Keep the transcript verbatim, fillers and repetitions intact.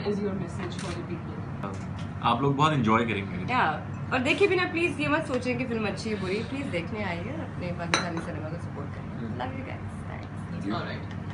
what is your message for the people? आप लोग बहुत enjoy करेंगे। Yeah. और देखे बिना प्लीज ये मत सोचें कि फिल्म अच्छी है बुरी, प्लीज देखने आइए, अपने पाकिस्तानी सिनेमा को सपोर्ट करें। Love you guys, thanks. Alright.